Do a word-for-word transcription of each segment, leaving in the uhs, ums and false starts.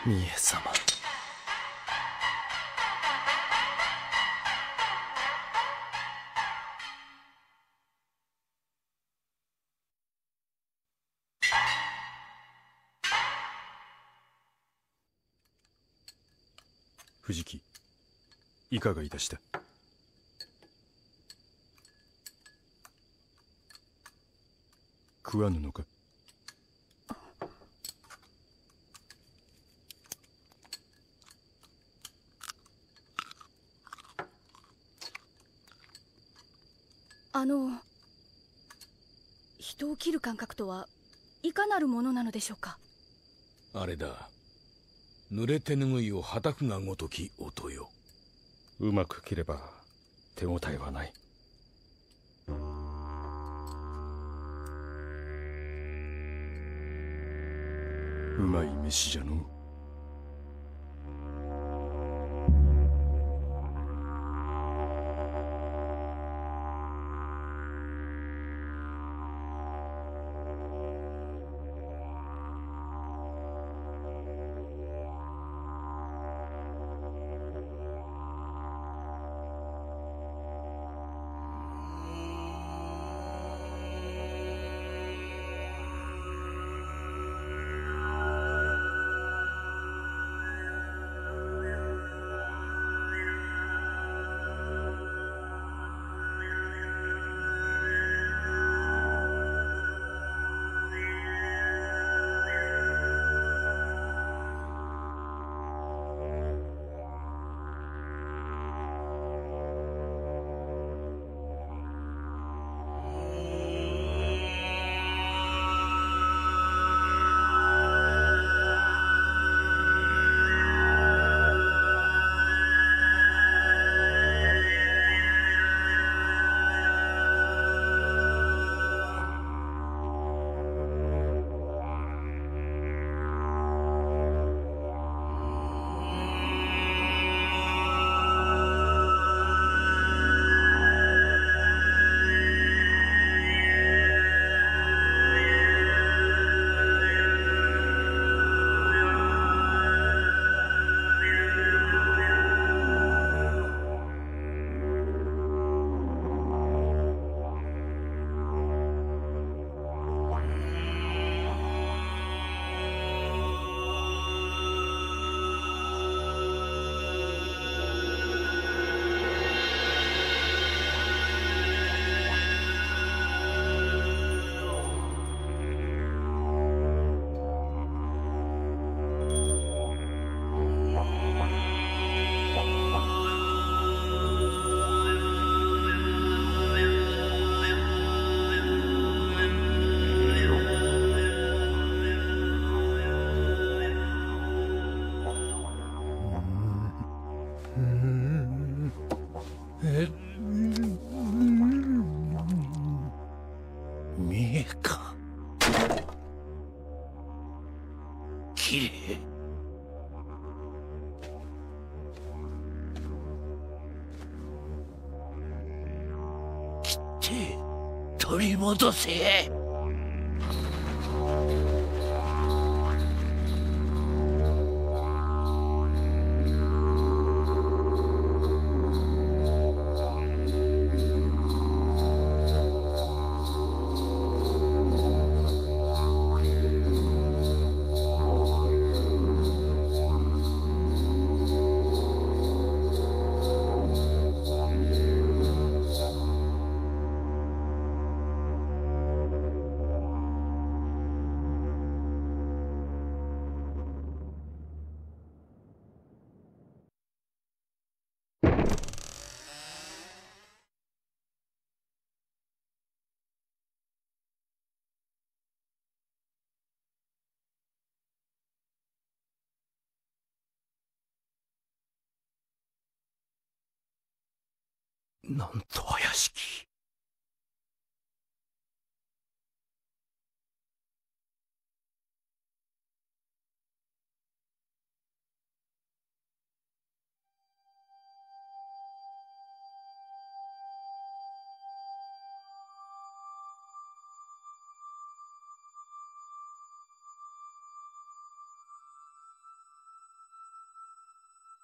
三重様。 藤木、いかがいたした？食わぬのか？ あの人を切る感覚とはいかなるものなのでしょうか？ あれだ、濡れ手ぬぐいをはたくがごとき音よ。 うまく切れば手応えはない。うまい飯じゃの。 見えか。きれい。切って取り戻せ。なんと怪しき。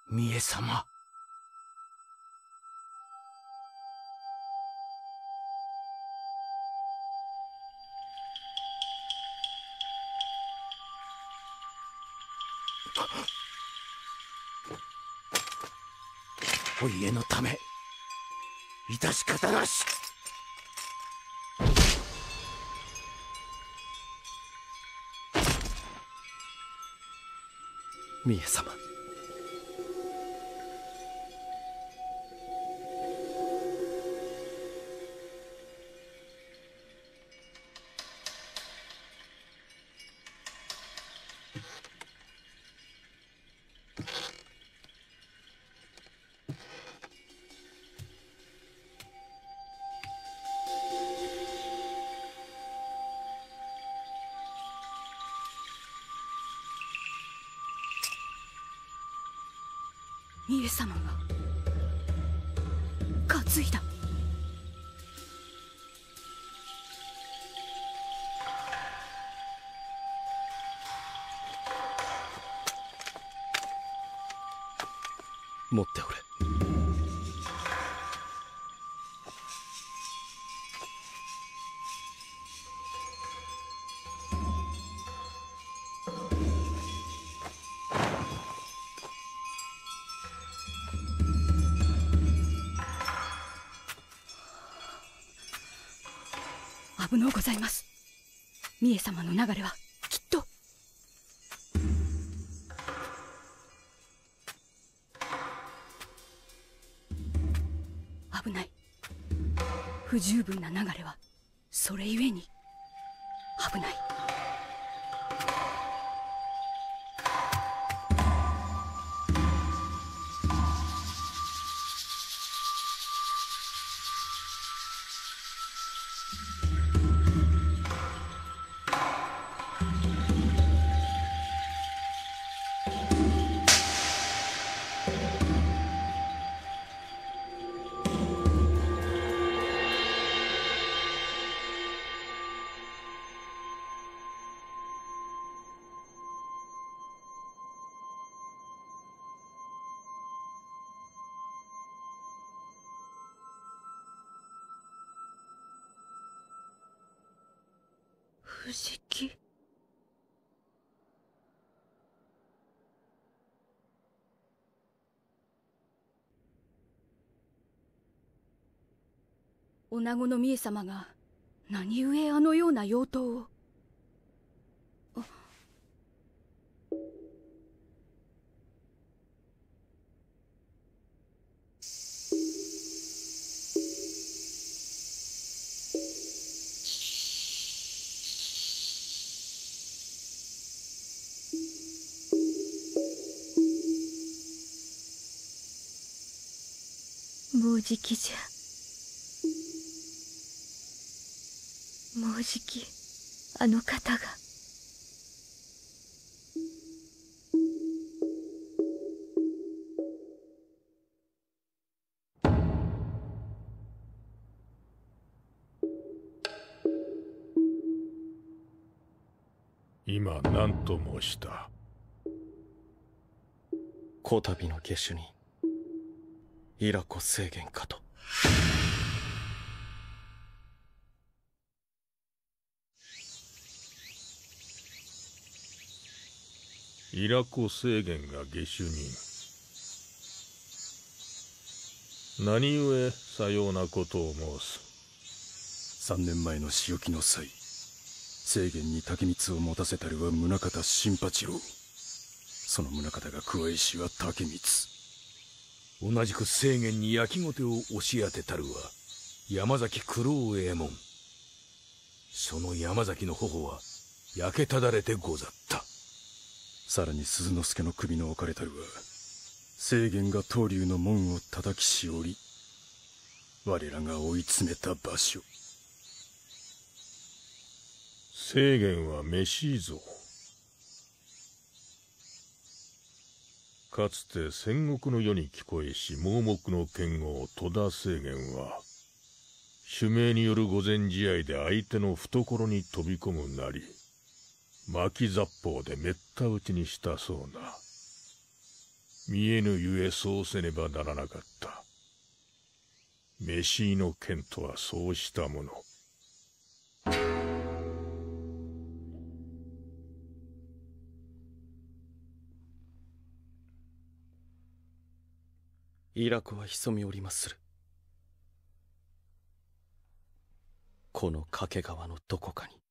三重様。お家のため致し方なし。 三重様、 三重様が担いだ。 持っておれ。 危のうございます。三重様の流れはきっと。危ない。不十分な流れはそれゆえに危ない。藤木。女子の三重様が何故あのような妖刀を。 もうじきじゃ。もうじきあの方が。 今何と申した？ こたびの下手人イラコ清源かと。 イラコ清源が下手人。何故さようなことを申す？ 三年前の仕置きの際、清源に竹光を持たせたるは宗像新八郎。その宗像が加えしは竹光。 同じく清源に焼きごてを押し当てたるは山崎九郎右衛門。その山崎の頬は焼けただれてござった。 さらに鈴之助の首の置かれたるは清源が東龍の門を叩きしおり、我らが追い詰めた場所。 清源はめしいぞ。かつて戦国の世に聞こえし盲目の剣豪戸田清源は守命による御前試合で相手の懐に飛び込むなり巻き雑砲でめった打ちにしたそうな。 見えぬゆえそうせねばならなかった。飯の剣とはそうしたもの。 イラコは潜みおりまする。この掛川のどこかに。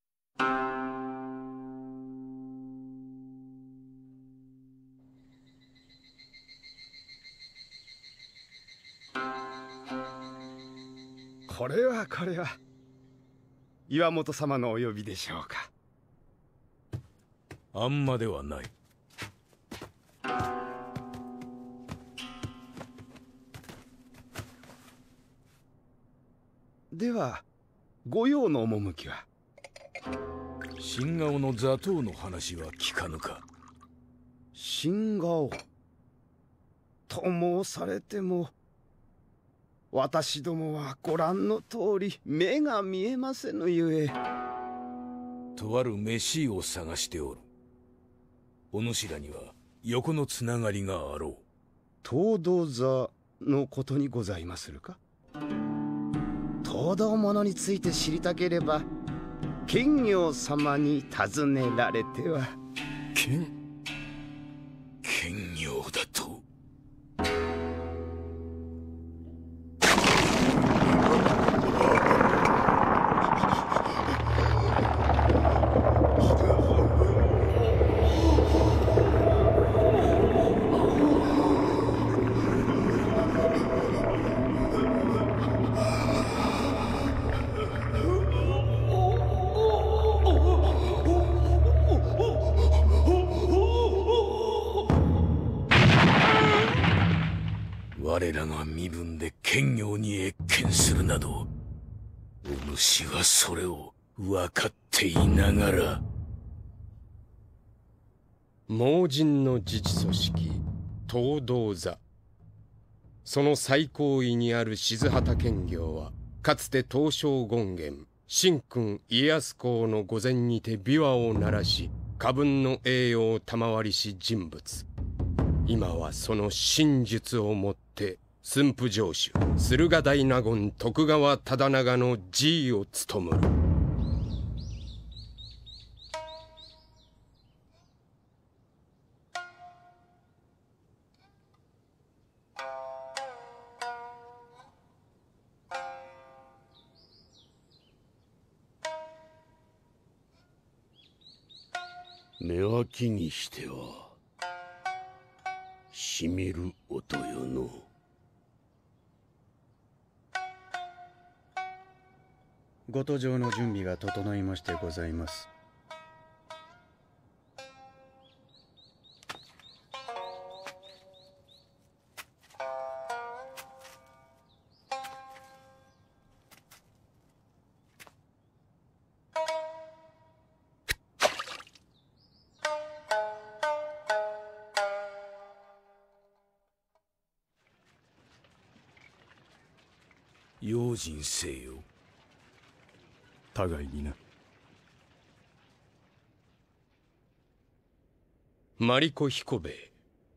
これはこれは岩本様のお呼びでしょうか。 あんまではない。 では御用の趣は。 新顔の座頭の話は聞かぬか。 新顔と申されても、私どもはご覧の通り目が見えませぬゆえ。 とある飯を探しておる。お主らには横のつながりがあろう。 東道座のことにございまするか。東道物について知りたければ剣行様に尋ねられては。 剣剣行だと。我らが身分で剣行に謁見するなど、お主はそれを分かっていながら。 盲人の自治組織東道座、その最高位にある静畑剣行は、かつて東照権現神君家康公の御前にて琵琶を鳴らし過分の栄誉を賜りし人物。今はその真術をもって駿府城主駿河台納言徳川忠長の辞意を務むる。 寝脇にしてはしみる音よの。 ご登場の準備が整いましてございます。 用心せよ。 互いにな。 マリコ彦兵衛、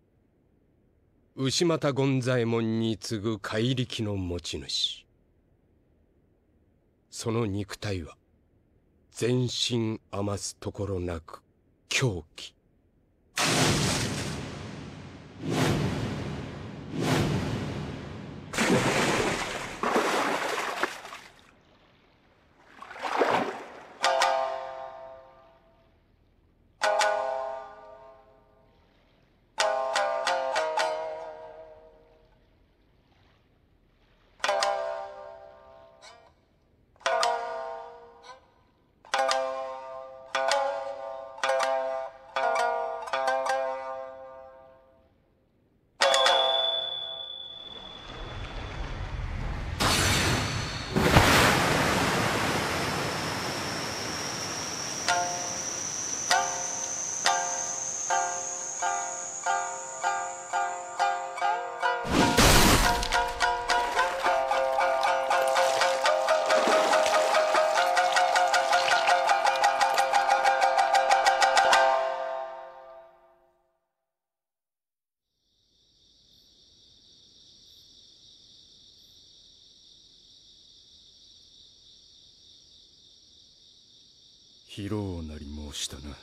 牛又権左衛門に次ぐ怪力の持ち主。その肉体は全身余すところなく狂気。 疲労なり申したな。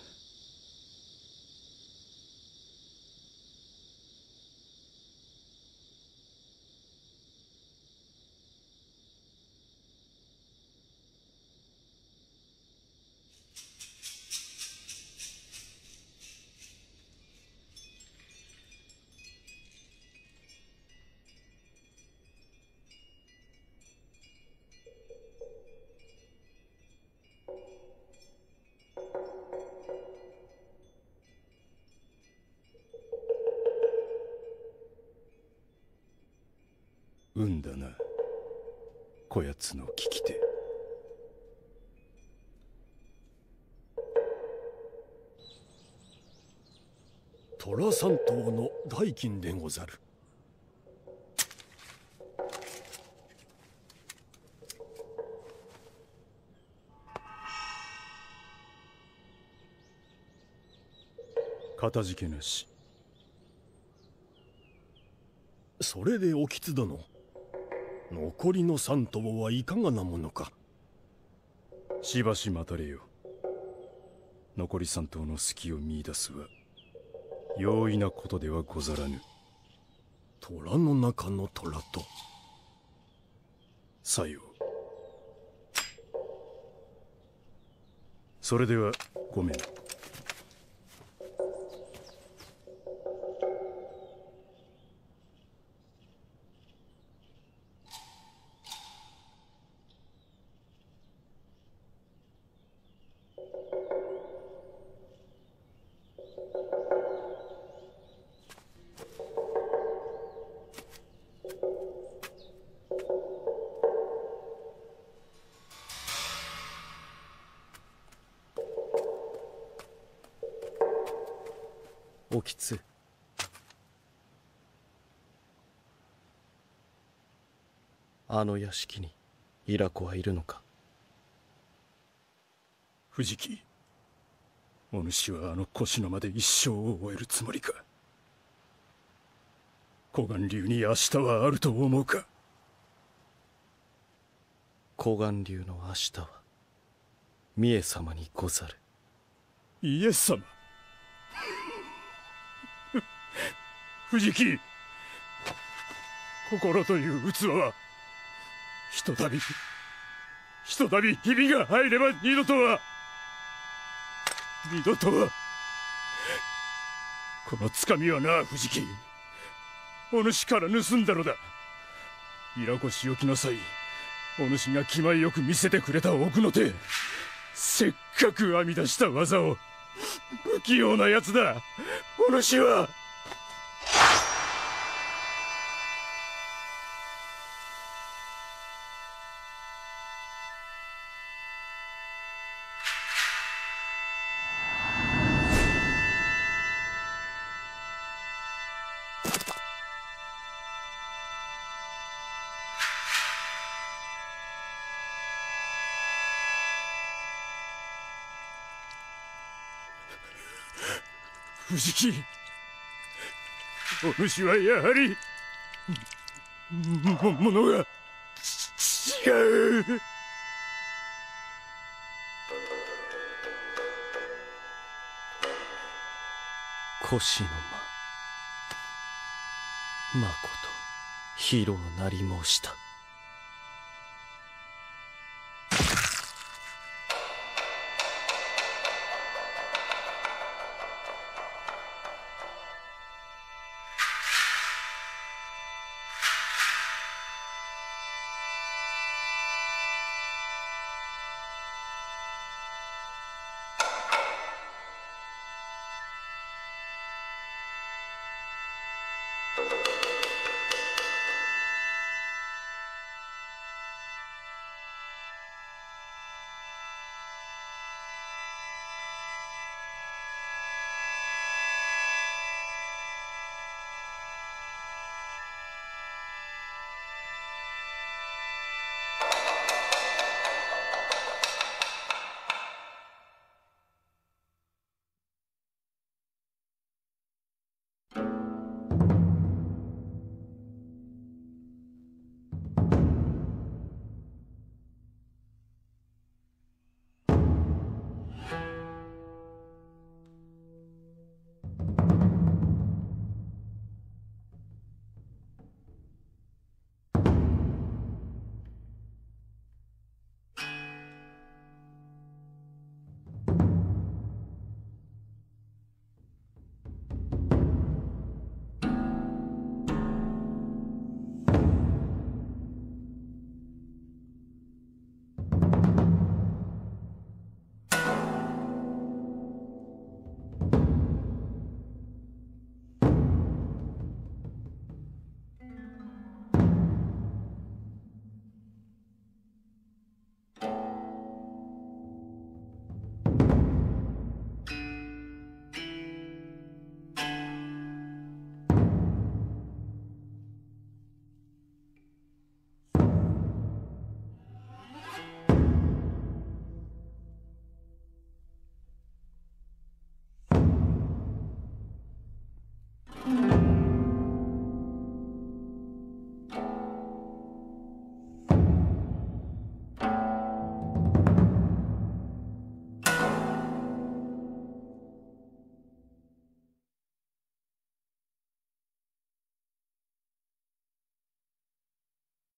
運だな、こやつの聞き手。 虎三頭の代金でござる。 かたじけなし。 それでおきつ殿、残りの三頭はいかがなものか。 しばし待たれよ。残り三頭の隙を見出すは容易なことではござらぬ。 虎の中の虎と。 さよう。それではごめん。 おきつ、あの屋敷にイラコはいるのか。 藤木、お主はあの腰の間で一生を終えるつもりか。湖岸流に明日はあると思うか。 湖岸流の明日は三重様にござる。 イエス様。藤木、心という器はひとたびひとたびひびが入れば二度とは二度とは。このつかみはな、藤木、お主から盗んだのだ。イラコしおきの際、お主が気前よく見せてくれた奥の手、せっかく編み出した技を不器用なやつだ、お主は。藤木、お主はやはりもものが違う。 腰の間、まこと疲労なり申した。 you